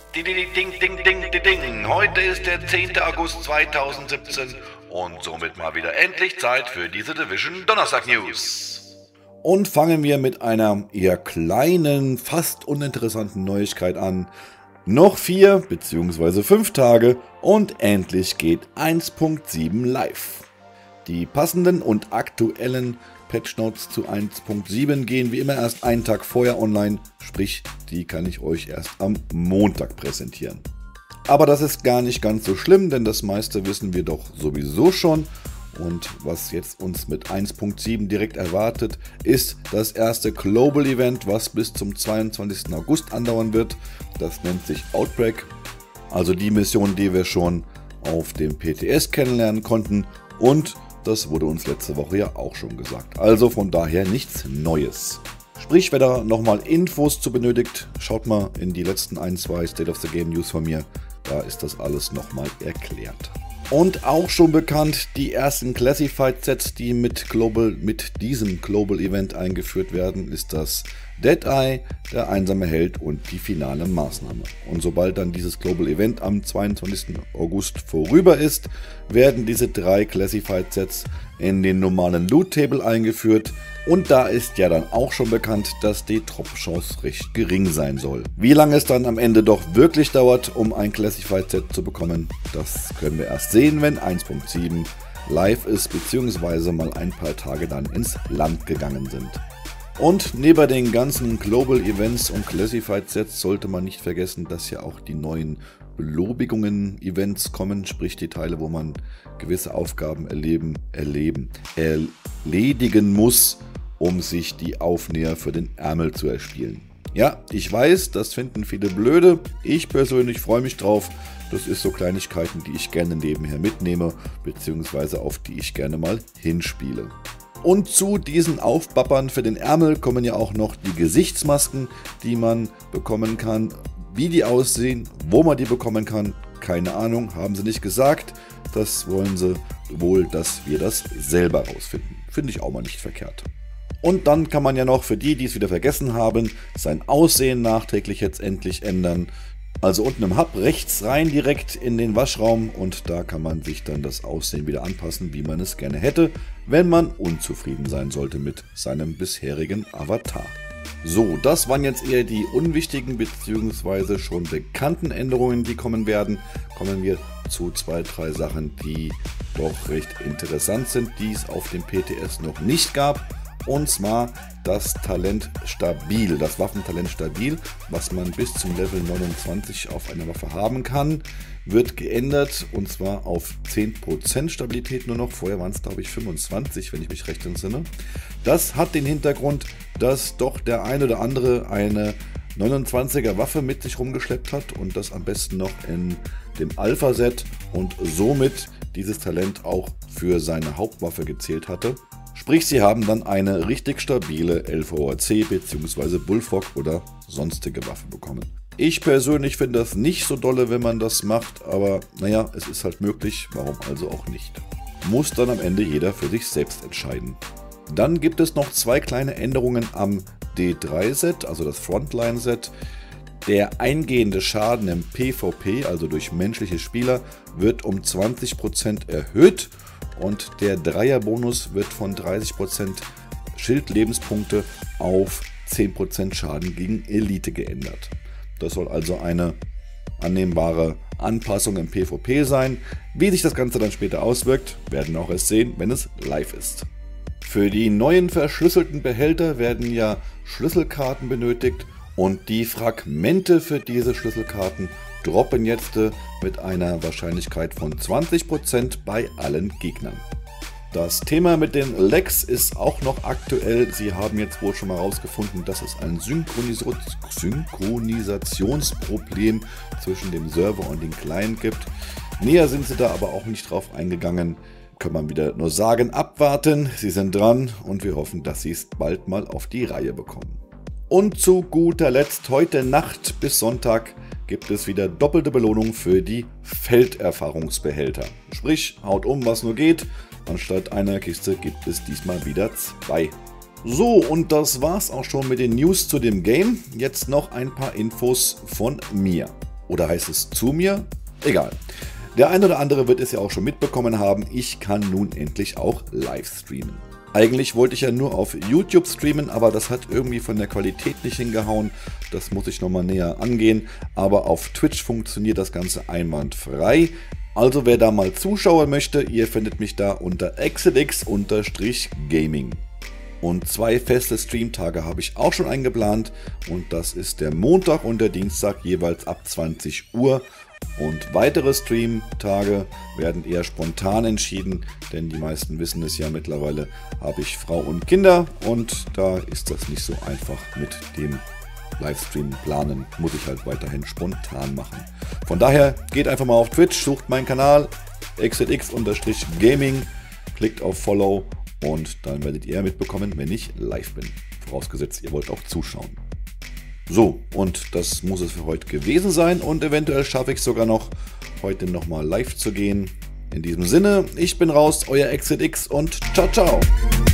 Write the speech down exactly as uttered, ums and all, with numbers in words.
Ding, ding, ding, ding, ding, ding. Heute ist der zehnte August zweitausendsiebzehn und somit mal wieder endlich Zeit für diese Division Donnerstag News. Und fangen wir mit einer eher kleinen, fast uninteressanten Neuigkeit an. Noch vier bzw. fünf Tage und endlich geht eins Punkt sieben live. Die passenden und aktuellen Patch Notes zu eins Punkt sieben gehen wie immer erst einen Tag vorher online, sprich, die kann ich euch erst am Montag präsentieren. Aber das ist gar nicht ganz so schlimm, denn das meiste wissen wir doch sowieso schon. Und was jetzt uns mit eins Punkt sieben direkt erwartet, ist das erste Global Event, was bis zum zweiundzwanzigsten August andauern wird. Das nennt sich Outbreak, also die Mission, die wir schon auf dem P T S kennenlernen konnten, und das wurde uns letzte Woche ja auch schon gesagt. Also von daher nichts Neues. Sprich, wer da nochmal Infos zu benötigt, schaut mal in die letzten ein, zwei State of the Game News von mir. Da ist das alles nochmal erklärt. Und auch schon bekannt, die ersten Classified Sets, die mit, Global, mit diesem Global Event eingeführt werden, ist das Deadeye, der einsame Held und die finale Maßnahme. Und sobald dann dieses Global Event am zweiundzwanzigsten August vorüber ist, werden diese drei Classified Sets in den normalen Loot Table eingeführt. Und da ist ja dann auch schon bekannt, dass die Drop-Chance recht gering sein soll. Wie lange es dann am Ende doch wirklich dauert, um ein Classified Set zu bekommen, das können wir erst sehen, wenn eins Punkt sieben live ist, beziehungsweise mal ein paar Tage dann ins Land gegangen sind. Und neben den ganzen Global Events und Classified Sets sollte man nicht vergessen, dass ja auch die neuen Belobigungen-Events kommen, sprich die Teile, wo man gewisse Aufgaben erleben, erleben, erledigen muss, um sich die Aufnäher für den Ärmel zu erspielen. Ja, ich weiß, das finden viele blöde. Ich persönlich freue mich drauf. Das ist so Kleinigkeiten, die ich gerne nebenher mitnehme, beziehungsweise auf die ich gerne mal hinspiele. Und zu diesen Aufbappern für den Ärmel kommen ja auch noch die Gesichtsmasken, die man bekommen kann. Wie die aussehen, wo man die bekommen kann, keine Ahnung, haben sie nicht gesagt. Das wollen sie wohl, dass wir das selber rausfinden. Finde ich auch mal nicht verkehrt. Und dann kann man ja noch für die, die es wieder vergessen haben, sein Aussehen nachträglich jetzt endlich ändern. Also unten im Hub rechts rein direkt in den Waschraum und da kann man sich dann das Aussehen wieder anpassen, wie man es gerne hätte, wenn man unzufrieden sein sollte mit seinem bisherigen Avatar. So, das waren jetzt eher die unwichtigen bzw. schon bekannten Änderungen, die kommen werden. Kommen wir zu zwei, drei Sachen, die doch recht interessant sind, die es auf dem P T S noch nicht gab. Und zwar das Talent Stabil, das Waffentalent Stabil, was man bis zum Level neunundzwanzig auf einer Waffe haben kann, wird geändert, und zwar auf zehn Prozent Stabilität nur noch. Vorher waren es, glaube ich, fünfundzwanzig, wenn ich mich recht entsinne. Das hat den Hintergrund, dass doch der ein oder andere eine neunundzwanziger Waffe mit sich rumgeschleppt hat und das am besten noch in dem Alpha-Set und somit dieses Talent auch für seine Hauptwaffe gezählt hatte. Sprich, sie haben dann eine richtig stabile L V A C bzw. Bullfrog oder sonstige Waffe bekommen. Ich persönlich finde das nicht so dolle, wenn man das macht, aber naja, es ist halt möglich, warum also auch nicht. Muss dann am Ende jeder für sich selbst entscheiden. Dann gibt es noch zwei kleine Änderungen am D drei Set, also das Frontline-Set. Der eingehende Schaden im PvP, also durch menschliche Spieler, wird um zwanzig Prozent erhöht. Und der Dreier-Bonus wird von dreißig Prozent Schildlebenspunkte auf zehn Prozent Schaden gegen Elite geändert. Das soll also eine annehmbare Anpassung im PvP sein. Wie sich das Ganze dann später auswirkt, werden wir auch erst sehen, wenn es live ist. Für die neuen verschlüsselten Behälter werden ja Schlüsselkarten benötigt und die Fragmente für diese Schlüsselkarten droppen jetzt mit einer Wahrscheinlichkeit von zwanzig Prozent bei allen Gegnern. Das Thema mit den Lags ist auch noch aktuell. Sie haben jetzt wohl schon mal herausgefunden, dass es ein Synchronis- Synchronisationsproblem zwischen dem Server und dem Client gibt. Näher sind sie da aber auch nicht drauf eingegangen. Kann man wieder nur sagen, abwarten. Sie sind dran und wir hoffen, dass sie es bald mal auf die Reihe bekommen. Und zu guter Letzt, heute Nacht bis Sonntag gibt es wieder doppelte Belohnung für die Felderfahrungsbehälter. Sprich, haut um, was nur geht. Anstatt einer Kiste gibt es diesmal wieder zwei. So, und das war's auch schon mit den News zu dem Game. Jetzt noch ein paar Infos von mir. Oder heißt es zu mir? Egal. Der ein oder andere wird es ja auch schon mitbekommen haben, ich kann nun endlich auch live streamen. Eigentlich wollte ich ja nur auf YouTube streamen, aber das hat irgendwie von der Qualität nicht hingehauen. Das muss ich nochmal näher angehen. Aber auf Twitch funktioniert das Ganze einwandfrei. Also wer da mal zuschauen möchte, ihr findet mich da unter exitx Gaming. Und zwei feste Streamtage habe ich auch schon eingeplant. Und das ist der Montag und der Dienstag jeweils ab zwanzig Uhr. Und weitere Streamtage werden eher spontan entschieden, denn die meisten wissen es ja mittlerweile, habe ich Frau und Kinder und da ist das nicht so einfach mit dem Livestream planen, muss ich halt weiterhin spontan machen. Von daher geht einfach mal auf Twitch, sucht meinen Kanal exitx Gaming, klickt auf Follow und dann werdet ihr mitbekommen, wenn ich live bin. Vorausgesetzt, ihr wollt auch zuschauen. So, und das muss es für heute gewesen sein und eventuell schaffe ich es sogar noch, heute nochmal live zu gehen. In diesem Sinne, ich bin raus, euer exitx und ciao, ciao!